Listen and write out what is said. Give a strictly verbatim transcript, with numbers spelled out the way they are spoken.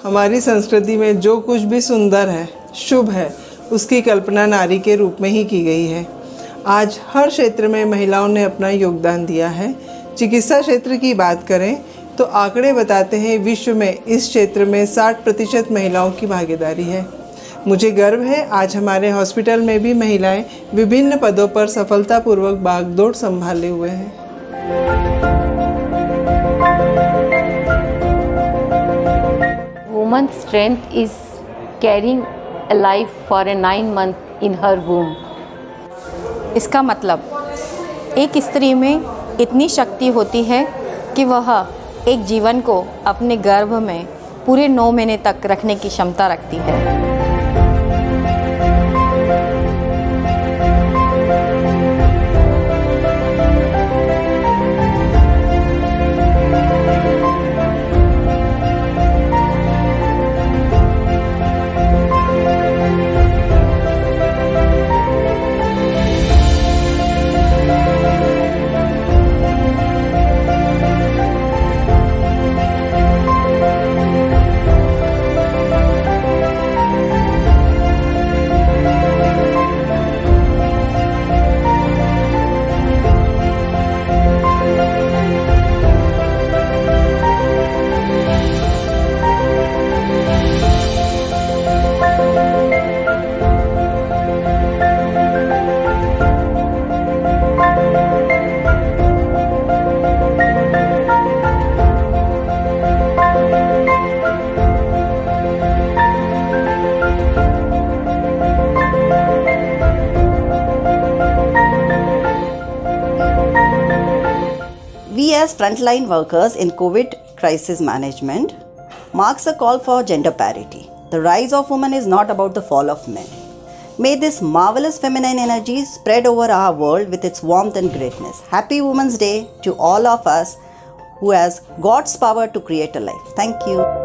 हमारी संस्कृति में जो कुछ भी सुंदर है, शुभ है, उसकी कल्पना नारी के रूप में ही की गई है। आज हर क्षेत्र में महिलाओं ने अपना योगदान दिया है। चिकित्सा क्षेत्र की बात करें तो आंकड़े बताते हैं विश्व में इस क्षेत्र में साठ प्रतिशत महिलाओं की भागीदारी है। मुझे गर्व है आज हमारे हॉस्पिटल में भी महिलाएं विभिन्न पदों पर सफलतापूर्वक भागदौड़ संभाले हुए हैं। Woman's strength is carrying a life for a nine month in her womb. इसका मतलब एक स्त्री में इतनी शक्ति होती है कि वह एक जीवन को अपने गर्भ में पूरे नौ महीने तक रखने की क्षमता रखती है। We as frontline workers in COVID crisis management marks a call for gender parity. The rise of women is not about the fall of men. May this marvelous feminine energy spread over our world with its warmth and greatness. Happy Women's Day to all of us who has God's power to create a life. Thank you.